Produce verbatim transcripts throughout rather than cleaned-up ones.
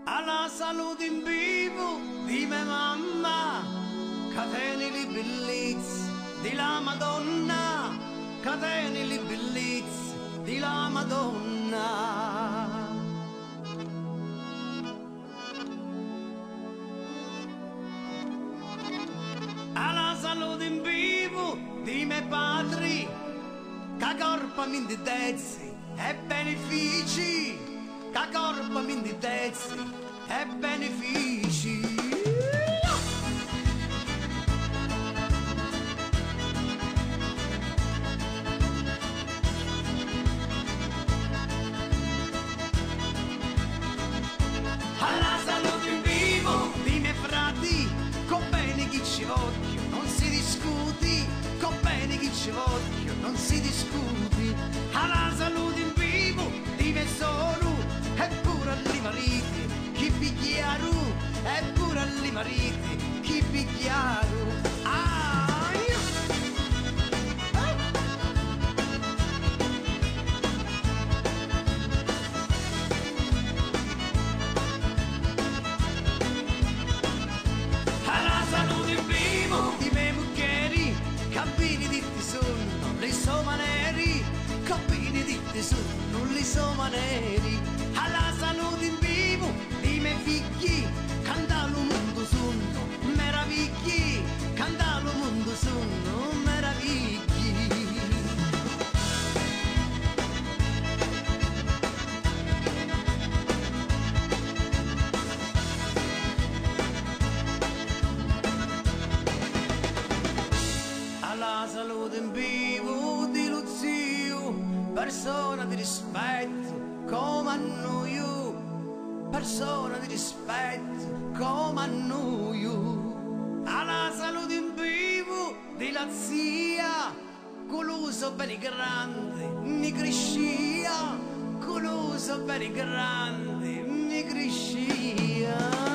alla salute in vivo di mia mamma, catene li bellezze di la Madonna, catene li bellezze di la Madonna. Alla salute in vivo di miei padri, che corpo mi inditezzi e benefici, che corpo mi inditezzi e benefici. Alla salute in vivo di miei frati, con bene chi ci voglio non si discuti, con bene chi ci voglio non si discuti. Alla salute in vivo di me solo, eppure alli mariti chi picchiaru, eppure alli mariti chi picchiaru. Ah, io. Alla salute in vivo di me mucchieri, campini di ti sono, li so maneri, campini di ti sono, li so maneri. Alla salute in vivo di me figli, cantalo mondo sono, meravigli, cantalo mondo sono, meravigli. Alla salute in vivo di lo zio, persona di rispetto come a noi, persona di rispetto come a noi. Alla salute in vivo di la zia, coloso bene grande mi crescia, coloso bene grande mi crescia.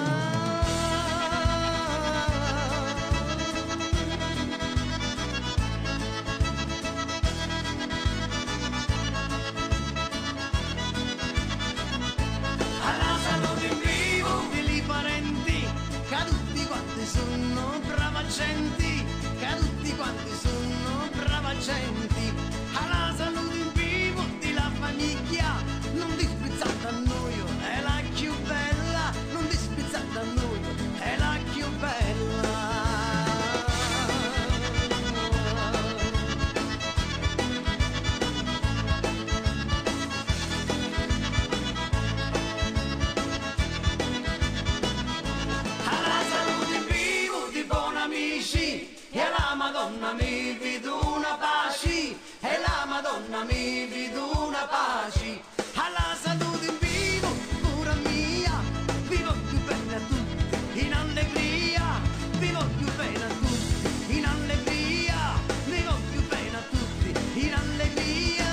Sono brava gente, che tutti quanti sono brava gente. Alla salute in vivo di la famiglia, non disprezzata a noi, è la più bella, non disprezzata a noi, è la più bella. E la Madonna mi vedo una pace, e la Madonna mi vedo una pace. Alla salute in vivo, pure mia, vivo più bene a tutti, in allegria, vivo più bene a tutti, in allegria, vivo più bene a tutti, in allegria.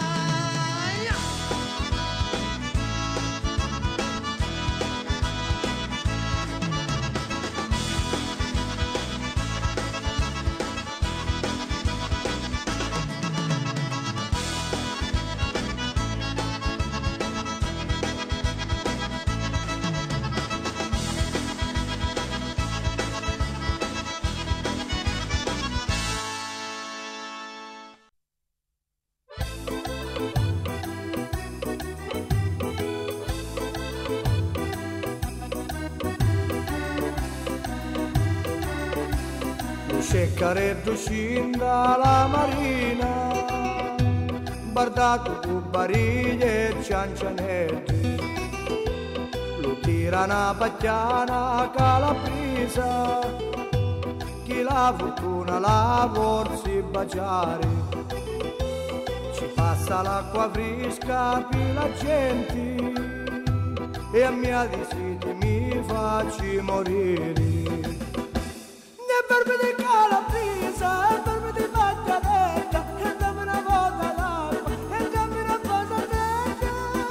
Ceccaretto scinda la marina, bardato con bariglie e ciancianetti, lo tira una pacchiana calabrisa, chi la fortuna la vorsi baciare, ci passa l'acqua fresca per la gente, e a mia di siti mi facci morire. Verme di calabresa, e verme di baggianetta, e dammi una volta l'acqua, e dammi una cosa bella.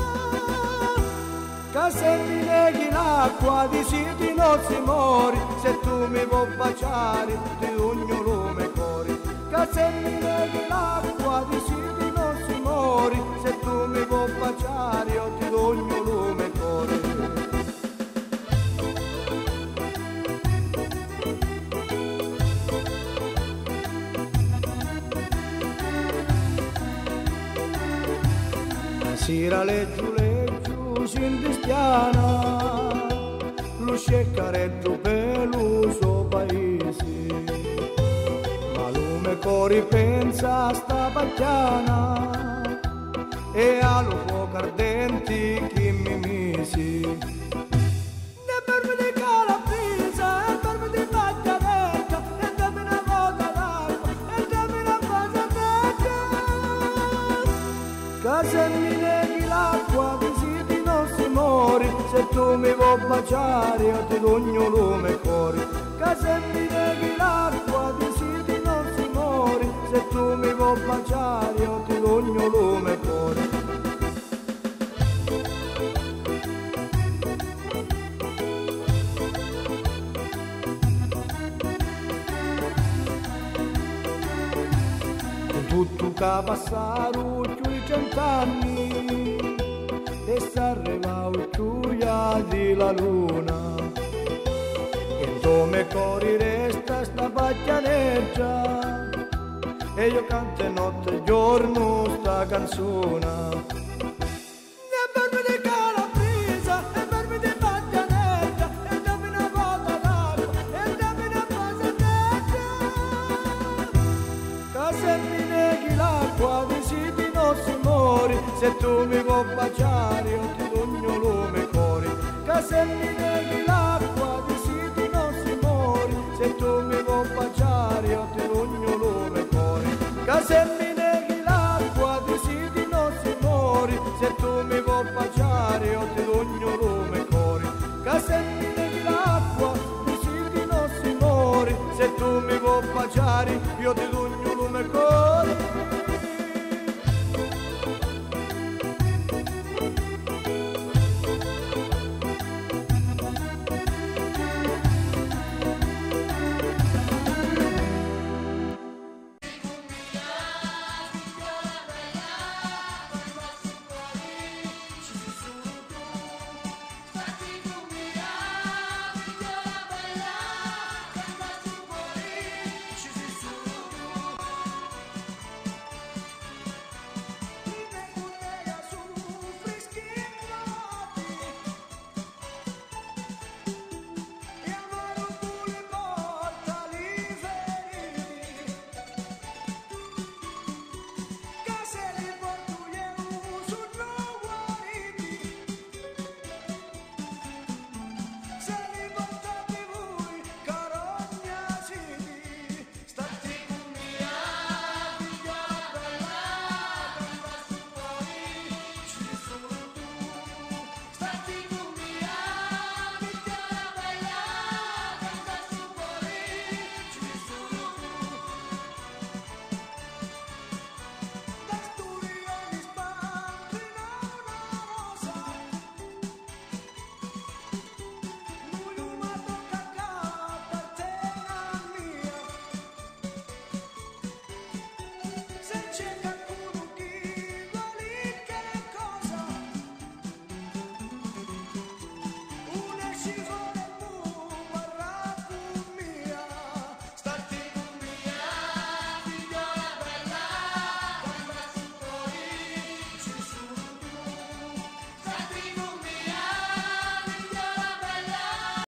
Che se mi neghi l'acqua di siti non si muori, se tu mi vuoi baciare di ogni lume cori. Che se mi neghi l'acqua di siti non si muori, se tu mi vuoi baciare io ti do ogni lume cori. Sira leggiu leggiu sindistiana, lo sceccaretto per l'uso paesi, ma lume cori pensa sta pacchiana e a lo fuoco ardenti chi mi misi. Ne per di calabresa e per di pacchianetta e dammi una volta d'acqua e dammi una cosa vecchia. Che se mi neghi l'acqua visiti non si mori, se tu mi vuoi baciare io ti dogno lume e cuore. Che se mi neghi l'acqua visiti non si mori, se tu mi vuoi baciare io ti dogno lume e cuore. Tutto che passato più di cent'anni e s'arriva giuia di la luna e come cori resta sta pacchianeggia e io canto notte e giorno sta canzone. Se tu mi vuoi baciare io ti dogno lume e cuore. Che se mi neghi l'acqua di siti non si mori, se tu mi vuoi baciare io ti dogno lume e cuore. Che se mi neghi l'acqua di siti non si mori, se tu mi vuoi baciare io ti dogno lume e cuore. Che se mi neghi l'acqua di siti non si mori, se tu mi vuoi baciare io ti dogno lume e cuore.